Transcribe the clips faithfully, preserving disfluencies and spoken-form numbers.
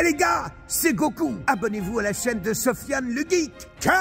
Eh les gars, c'est Goku. Abonnez-vous à la chaîne de Sofiane le Geek.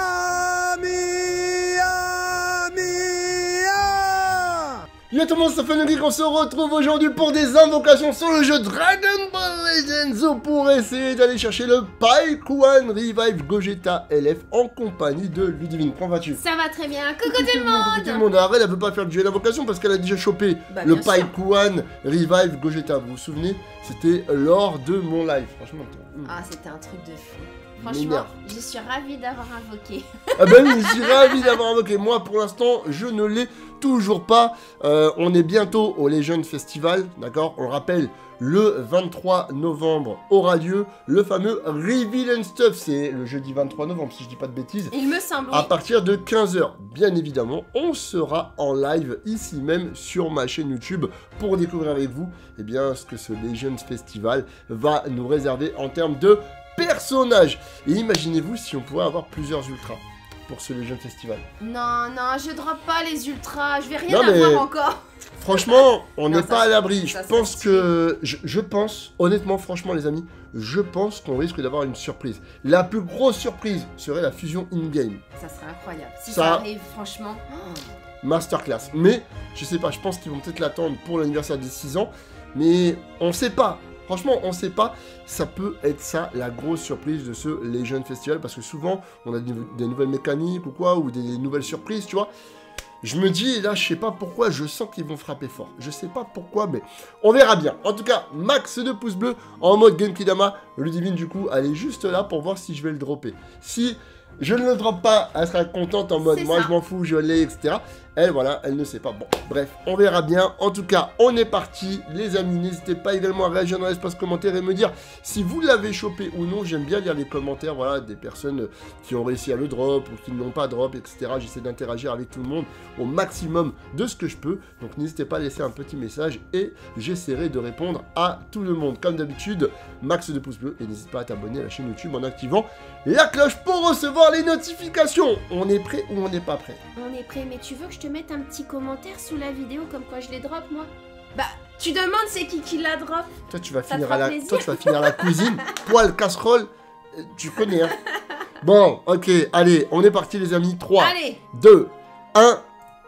Kamehameha. Yo tout le monde, c'est Sofiane le Geek, on se retrouve aujourd'hui pour des invocations sur le jeu Dragon Ball Legends pour essayer d'aller chercher le Paikuan Revive Gogeta L F en compagnie de Ludivine. Comment vas-tu? Ça va très bien, coucou tout le monde. Coucou tout le monde, arrête, elle veut pas faire le jeu d'invocation parce qu'elle a déjà chopé bah, le Paikuan Revive Gogeta. Vous vous souvenez? C'était lors de mon live, franchement. Ah, c'était un truc de fou. Franchement, je suis ravie d'avoir invoqué. Ah ben oui, je suis ravi d'avoir invoqué. Moi, pour l'instant, je ne l'ai toujours pas. Euh, on est bientôt au Legend Festival, d'accord? On rappelle, le vingt-trois novembre aura lieu le fameux Reveal and Stuff. C'est le jeudi vingt-trois novembre, si je dis pas de bêtises. Il me semble. À partir de quinze heures, bien évidemment, on sera en live ici même sur ma chaîne YouTube pour découvrir avec vous eh bien, ce que ce Legends Festival va nous réserver en termes de personnages. Et imaginez-vous si on pouvait avoir plusieurs ultras pour ce Legend Festival. Non, non, je drop pas les ultras, je vais rien Non, mais avoir encore. Franchement, on n'est pas ça, à l'abri. Je ça, pense ça, que... Je, je pense, honnêtement, franchement les amis, je pense qu'on risque d'avoir une surprise. La plus grosse surprise serait la fusion in-game. Ça serait incroyable. Si Ça- ça, arrive, franchement... oh. Masterclass. Mais, je sais pas, je pense qu'ils vont peut-être l'attendre pour l'anniversaire des six ans. Mais on sait pas. Franchement, on sait pas. Ça peut être ça, la grosse surprise de ce Legend Festival. Parce que souvent, on a des, des nouvelles mécaniques ou quoi, ou des, des nouvelles surprises, tu vois. Je me dis, là, je sais pas pourquoi, je sens qu'ils vont frapper fort. Je sais pas pourquoi, mais on verra bien. En tout cas, max de pouces bleus en mode Genkidama. Ludivine, du coup, elle est juste là pour voir si je vais le dropper. Si je ne le drop pas, elle sera contente en mode, C'est moi, ça. je m'en fous, je l'ai, et cetera. Elle, voilà, elle ne sait pas. Bon, bref, on verra bien. En tout cas, on est parti. Les amis, n'hésitez pas également à réagir dans l'espace commentaire et me dire si vous l'avez chopé ou non. J'aime bien lire les commentaires, voilà, des personnes qui ont réussi à le drop ou qui ne l'ont pas drop, et cetera. J'essaie d'interagir avec tout le monde au maximum de ce que je peux. Donc, n'hésitez pas à laisser un petit message et j'essaierai de répondre à tout le monde. Comme d'habitude, max de pouces bleus et n'hésite pas à t'abonner à la chaîne YouTube en activant la cloche pour recevoir les notifications. On est prêt ou on n'est pas prêt? On est prêt, mais tu veux que je te mette un petit commentaire sous la vidéo comme quoi je les drop, moi? Bah, tu demandes c'est qui qui la drop? Toi tu vas Ça te finir fera à la plaisir. toi tu vas finir à la cuisine, poêle, casserole, euh, tu connais hein. Bon, OK, allez, on est parti les amis. trois, Allez, deux, un.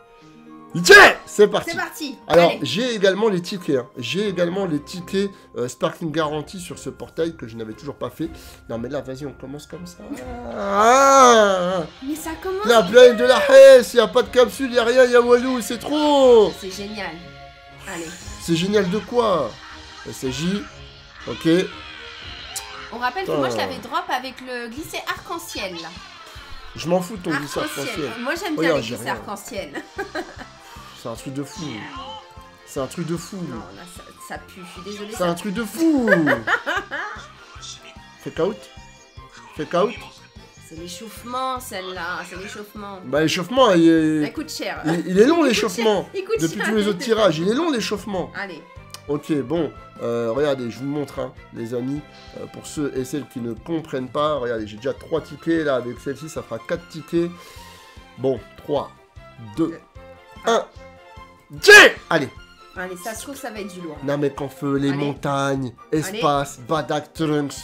Yeah, c'est parti. c'est parti. Alors, Allez. j'ai également les tickets. hein. J'ai également les tickets euh, Sparkling Garantie sur ce portail que je n'avais toujours pas fait. Non, mais là, vas-y, on commence comme ça. Ah, Mais ça commence. la blague de la Hesse, il n'y a pas de capsule, il n'y a rien, il y a Walou, c'est trop. C'est génial. Allez. C'est génial de quoi? Il s'agit. OK. On rappelle que Putain. moi je l'avais drop avec le glissé arc-en-ciel là. Je m'en fous de ton glissé Arc-en-ciel. arc-en-ciel. Moi j'aime bien Regarde, les j'ai glissés rien. arc-en-ciel. C'est un truc de fou. C'est un truc de fou. Non, là ça, ça pue, je suis désolée. C'est Ça... un truc de fou. Fake out. Fake out. C'est l'échauffement celle-là, c'est l'échauffement. Bah l'échauffement, il est... Elle coûte cher. il, il est long Il coûte l'échauffement. cher, il coûte Depuis cher. tous les autres tirages, il est long l'échauffement. Allez, Ok, bon, euh, regardez, je vous montre, hein, les amis, euh, pour ceux et celles qui ne comprennent pas, regardez, j'ai déjà trois tickets, là, avec celle-ci, ça fera quatre tickets. Bon, trois, deux, un, tiens. Allez. allez, ça se trouve ça va être du lourd. Namek en feu, les Allez. montagnes, espace, Badak Trunks.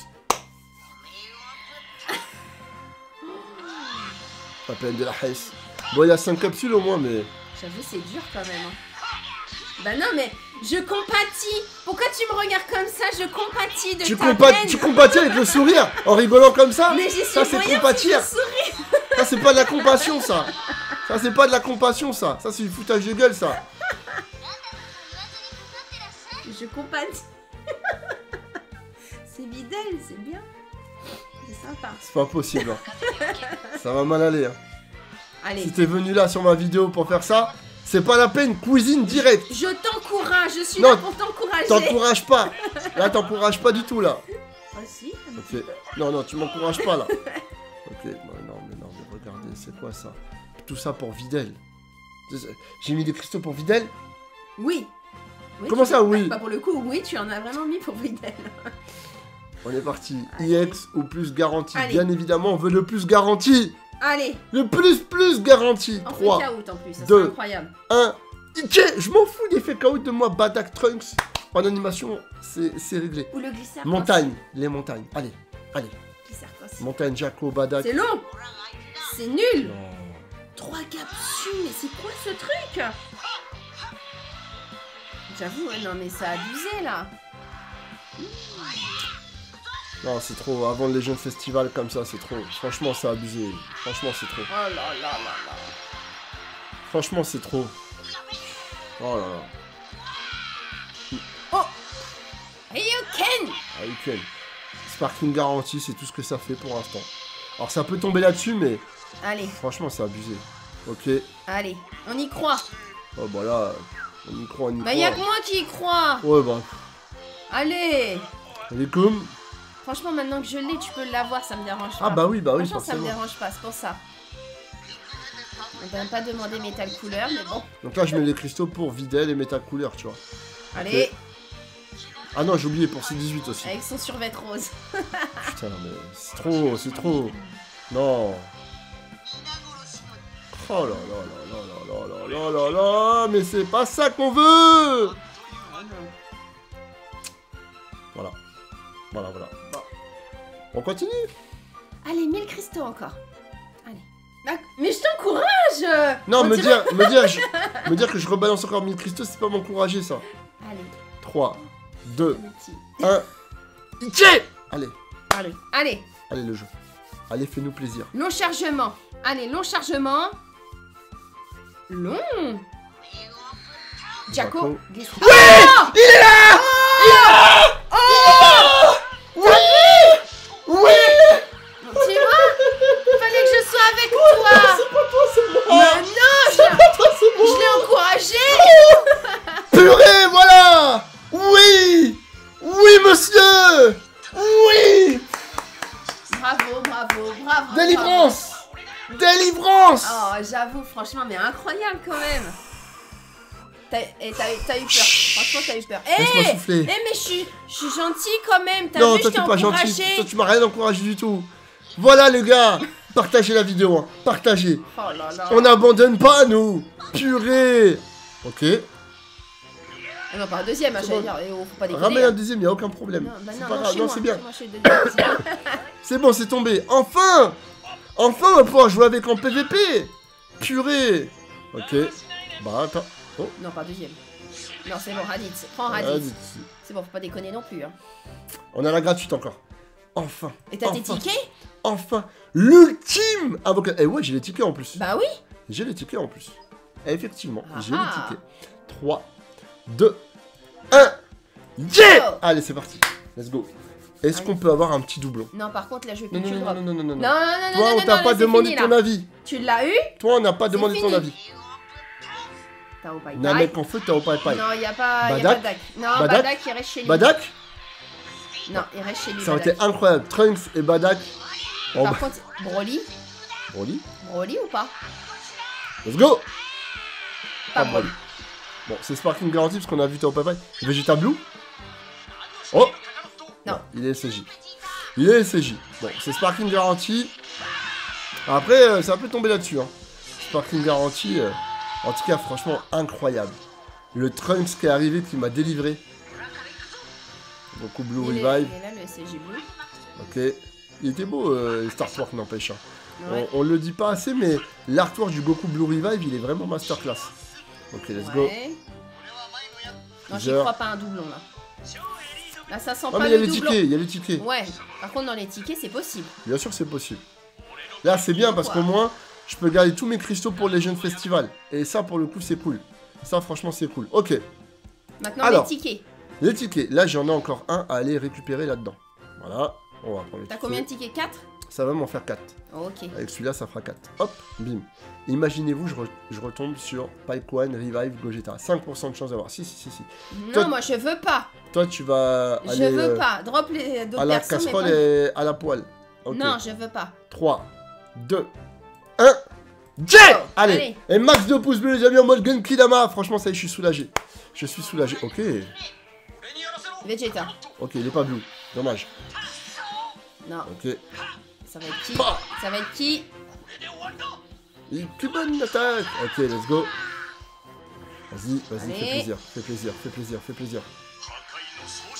Pas peine de la Hesse. Bon, il y a cinq capsules au moins, mais... J'avoue c'est dur quand même. hein. Bah non mais je compatis. Pourquoi tu me regardes comme ça? Je compatis de Tu, ta compa peine. tu compatis avec le sourire, en rigolant comme ça? Mais j'y suis Ça, c'est moyen si compatir. je souris. Ça, c'est pas de la compassion, ça. Ça, c'est pas de la compassion, ça. Ça, c'est du foutage de gueule, ça. Je compatis. C'est Videl, c'est bien. C'est sympa. C'est pas possible. hein. Ça va mal aller. hein. Allez. Si t'es venu là sur ma vidéo pour faire ça, c'est pas la peine. Cuisine direct. Je t'encourage, je suis Non, là pour t'encourager. T'encourages pas. Là, t'encourages pas du tout, là. Ah si. Ok. Non, non, tu m'encourages pas, là. Ok. Non, non, mais non, mais regardez, c'est quoi ça? Tout ça pour Videl. J'ai mis des cristaux pour Videl? Oui. Oui, Comment tu- ça, oui? Bah pour le coup, oui, tu en as vraiment mis pour Videl. On est parti. Allez. I X ou plus garanti. Allez. Bien évidemment, on veut le plus garanti. Allez, Le plus plus garanti. on trois, fait out en plus, ça deux. c'est incroyable. un. Ok, je m'en fous des fake out de moi, Badak Trunks. en animation, c'est réglé. Ou le glisseur. Montagne, les montagnes. Allez, allez. Glisseur possible. Montagne, Jaco, Badak. C'est long. C'est nul. Non. Trois capsules, mais c'est quoi ce truc? J'avoue, ouais, non mais ça a abusé là. Non, c'est trop. Avant le Legend Festival comme ça, c'est trop. Franchement, c'est abusé. Franchement, c'est trop. Oh là là là là. Franchement, c'est trop. Oh là là. Oh, Ryuken. Ah, nickel. Sparking garantie, c'est tout ce que ça fait pour l'instant. Alors, ça peut tomber là-dessus, mais Allez, franchement, c'est abusé. Ok. allez, on y croit. Oh, bah là, on y croit, on y Bah y'a que croit. moi qui y crois. Ouais, bah. Allez. Elle est comme. Franchement, maintenant que je l'ai, tu peux l'avoir, ça me dérange pas. Ah, bah oui, bah oui, Franchement, ça me forcément. dérange pas, c'est pour ça. On t'a même pas demandé métal couleur, mais bon. Donc là, je mets les cristaux pour vider les métal couleurs, tu vois. Allez, Ah non, j'ai oublié pour C dix-huit aussi. avec son survêt rose. Putain, mais c'est trop, c'est trop. Non. Oh là là là là là là là là là, mais c'est pas ça qu'on veut. Voilà. Voilà, voilà. Bon. On continue. Allez, mille cristaux encore. Allez. Bah, mais je t'encourage. Non, On me dirait- dire, me dire, je- me dire que je rebalance encore mille cristaux, c'est pas m'encourager ça. Allez, trois, deux, le petit. un. Iké. Allez, Allez, allez. allez le jeu. Allez, fais-nous plaisir. Long chargement. Allez, long chargement. Long. Jaco. Jaco. glisse- Oui, il est là. Il est là. Oui. Oui. Tu vois, fallait que je sois avec toi. C'est pas toi, c'est moi. Mais non, je, C'est pas toi, c'est moi. je l'ai encouragé. Purée, voilà. Oui. Oui, monsieur. Oui. Bravo, bravo, bravo. Délivrance. Délivrance. bravo. Oh, j'avoue, franchement, mais incroyable quand même. T'as eh, t'as eu, t'as eu peur. Franchement, t'as eu peur. Eh, Laisse-moi eh, souffler. mais je suis, je suis gentille quand même. T'as Non, vu, toi je t'ai t'es pas gentil. encouragé. Toi tu m'as rien encouragé du tout. Voilà les gars. Partagez la vidéo. Hein. Partagez. Oh là là. On n'abandonne pas nous. Purée. Ok. Ah non, pas un deuxième, hein, C'est j'allais bon. dire. Eh, oh, faut pas déconner. Ramène un hein. deuxième, y a aucun problème. Non, bah C'est non, pas non, grave. chez Non, moi, c'est bien. chez moi, chez le deuxième. C'est bon, c'est tombé. Enfin. Enfin, on va pouvoir jouer avec en P V P. Purée. Ok. Bah attends. Oh. Non, pas deuxième. Non, c'est bon, Raditz. Prends Ah, Raditz. dites- C'est bon, faut pas déconner non plus. Hein. On a la gratuite encore. Enfin. Et t'as tes enfin, tickets? Enfin. L'ultime avocat. Eh ouais, j'ai les tickets en plus. Bah oui. J'ai les tickets en plus. Effectivement, Ah j'ai les ah. tickets. trois, deux, un. Yeah. Oh. Allez, c'est parti. Let's go. Est-ce Allez. qu'on peut avoir un petit doublon? Non, par contre, là, je veux Non, plus que non, tu non, le non, non, non, non, Non, non, non, Toi, non, on non, t'a non, pas là, c'est demandé fini, ton là. avis. Tu l'as eu? Toi, on n'a pas C'est demandé ton fini. avis. T'as au paille. On a un mec en feu, t'as au paille paille. Non, y a pas, y a Badak. pas Dak. Non, Badak. Badak, il reste chez lui. Badak, Non, il reste chez lui. ça aurait Badak. été incroyable. Trunks et Badak. Oh, Par bah, contre, Broly. Broly. Broly ou pas? Let's go. Pas Ah, Broly. Bon, c'est Sparking garanti parce qu'on a vu t'as au paille paille. Vegeta Blue. Oh. Non. Il est S C J. Il est S C J. Bon, c'est Sparking garanti. Après, euh, ça peut tomber là-dessus. Hein. Sparking garanti. euh, en tout cas, franchement, incroyable. Le Trunks qui est arrivé, qui m'a délivré. Donc au Blue Il est, Revive. il est là, le S C J Blue. Ok. Il était beau, euh, Star Wars, n'empêche. Hein. Ouais. On, on le dit pas assez, mais l'artwork du Goku Blue Revive, il est vraiment masterclass. Ok, let's go. Ouais. Non, j'y Genre. crois pas un doublon là. Là, ça sent Ah, pas mais il y a le les doublon. tickets, il y a les tickets. Ouais. Par contre, dans les tickets, c'est possible. Bien sûr, c'est possible. Là, c'est bien parce qu'au moins, je peux garder tous mes cristaux pour les jeunes festivals. Et ça, pour le coup, c'est cool. Ça, franchement, c'est cool. Ok, Maintenant, Alors. les tickets. les tickets. Là, j'en ai encore un à aller récupérer là-dedans. Voilà. On va prendre les T'as tickets. combien de tickets? quatre? Ça va m'en faire quatre. Ok. Avec celui-là, ça fera quatre. Hop, bim. Imaginez-vous, je, re- je retombe sur Pipe One, Revive, Gogeta. cinq pour cent de chance d'avoir. Si, si, si, si. Non, Toi- moi, je veux pas. Toi, tu vas Je aller veux euh, pas. Drop les d'autres à la personnes. mais casserole pas- et à la poêle. Ok. Non, je veux pas. trois, deux, un. Jet Oh, allez. allez. Et max de pouces bleus, les amis, en mode Genki Dama. Franchement, ça y est, je suis soulagé. Je suis soulagé. Ok. Vegeta. Ok, il est pas blue. Dommage. Non, Ok. ça va être qui? Bah. Ça va être qui? Il plus bonne attaque. Ok, let's go. Vas-y, vas-y, Allez. fais plaisir. Fais plaisir, fais plaisir, fais plaisir.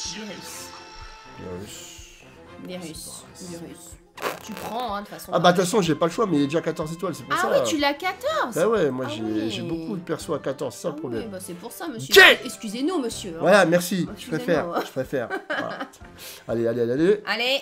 Virus. Virus. Virus. Virus. Tu prends, hein, de toute façon. Ah bah de toute façon, j'ai pas le choix, mais il y a déjà quatorze étoiles, c'est pour Ah ça. oui, tu l'as quatorze. Bah ouais, moi Ah j'ai oui. j'ai beaucoup de persos à quatorze, c'est ça Ah le oui, problème. bah c'est pour ça, monsieur. Tiens. Excusez-nous, monsieur. hein. Voilà, merci, je Excusez-moi. préfère, je préfère. Voilà. Allez, allez, allez, allez. Allez.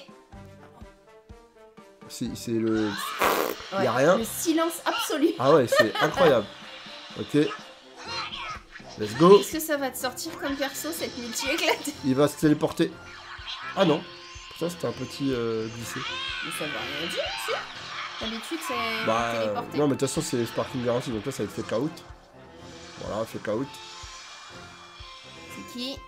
C'est c'est le... Ouais, Y a rien. Le silence absolu. Ah ouais, c'est incroyable. Ok. Let's go. Qu'est-ce que ça va te sortir comme perso, cette multi éclatée? Il va se téléporter. Ah non. Ça c'était un petit euh, glissé. Mais ça va rien dire, si. D'habitude, c'est Bah euh, téléporté. non mais de toute façon c'est Sparking Garantie, donc là ça va être fake out. Voilà, fake out. C'est qui?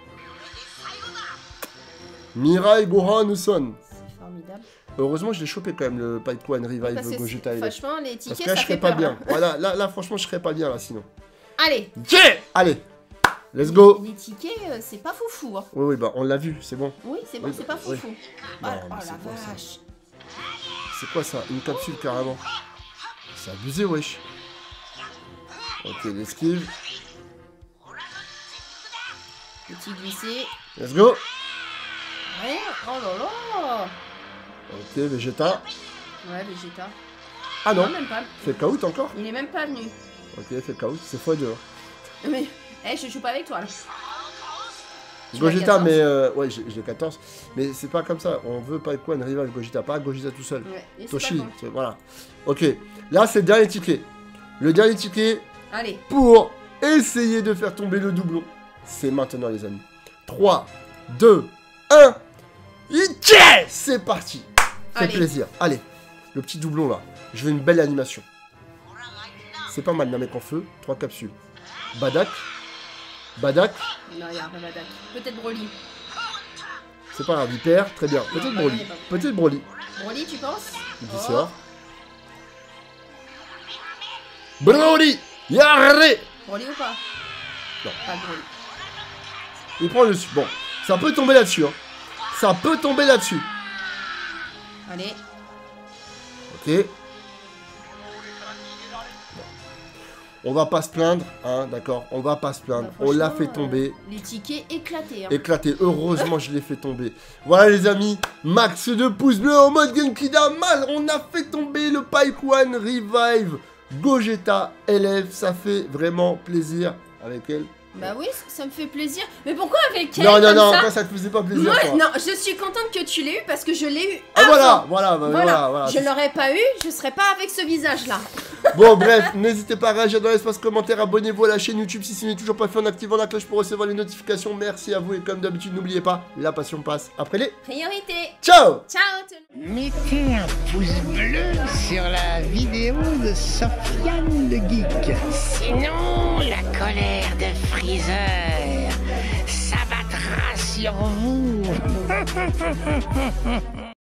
Mirai Gohan Uson. C'est formidable. Heureusement je l'ai chopé quand même le Pipe One Revive Parce que Gogeta c'est- L F. franchement, les Parce tickets, que là ça je serais fait pas peur, bien. hein. Voilà, là, là franchement je serais pas bien là sinon. Allez. Yeah. Allez. Let's go. Les tickets, euh, c'est pas foufou. Hein. Oui oui bah on l'a vu, c'est bon. Oui, c'est bon, Oui, c'est pas oui. foufou. Non, Ah, mais oh c'est la quoi ça? vache. C'est quoi ça? Une capsule carrément. C'est abusé wesh. Ok, l'esquive. Petit glissé. Let's go. Ouais, oh là là. Ok, Vegeta. Ouais, Vegeta. Ah non, même pas. fake out encore. Il est même pas venu. Ok, fake out, c'est fois deux. Mais, eh, je joue pas avec toi là. Tu Gogeta, l'as mais quatorze. euh, ouais, j'ai j'ai quatorze. Mais c'est pas comme ça. On veut Pipe One Rival Gogeta, pas Gogeta tout seul. Ouais, et c'est Toshi, pas bon. c'est- voilà. Ok, là c'est le dernier ticket. Le dernier ticket Allez, pour essayer de faire tomber le doublon. C'est maintenant, les amis. trois, deux, un. Yeah, c'est parti. Fait Allez. plaisir. Allez, le petit doublon là. Je veux une belle animation. C'est pas mal, Namek en feu. Trois capsules. Badak. Badak. non, il y a un Rabadak. Peut-être Broly. C'est pas grave, il perd. Très bien. Peut-être Non, Broly. Badak est pas- Peut-être Broly. Broly, tu penses? Il Oh. sort. Broly. Yarré. Broly ou pas? Non. Pas Broly. Il prend le dessus. Bon, ça peut tomber là-dessus. Hein. Ça peut tomber là-dessus. Allez. Ok. On va pas se plaindre, hein, d'accord. On va pas se plaindre. Bah, On l'a franchement, fait tomber. euh, les tickets éclatés. Hein. Éclaté. Heureusement, je l'ai fait tomber. Voilà, les amis. Max de pouces bleus en mode Genki Dama. On a fait tomber le Pipe One Revive Gogeta L F. Ça fait vraiment plaisir avec elle. Bah oui, ça me fait plaisir. Mais pourquoi avec elle Non, non, comme non, ça toi, ça te faisait pas plaisir. Moi, toi. non, je suis contente que tu l'aies eu parce que je l'ai eu. Ah, avant. voilà, voilà, bah, Voilà, voilà, voilà. je l'aurais pas eu, je serais pas avec ce visage-là. Bon, bref, n'hésitez pas à réagir dans l'espace commentaire, abonnez-vous à la chaîne YouTube si ce n'est toujours pas fait en activant la cloche pour recevoir les notifications. Merci à vous et comme d'habitude, n'oubliez pas, la passion passe après les. Priorité. Ciao! Ciao tout le monde. Mettez un pouce bleu sur la vidéo de Sofiane le Geek. Sinon, la colère de Freezer s'abattra sur vous.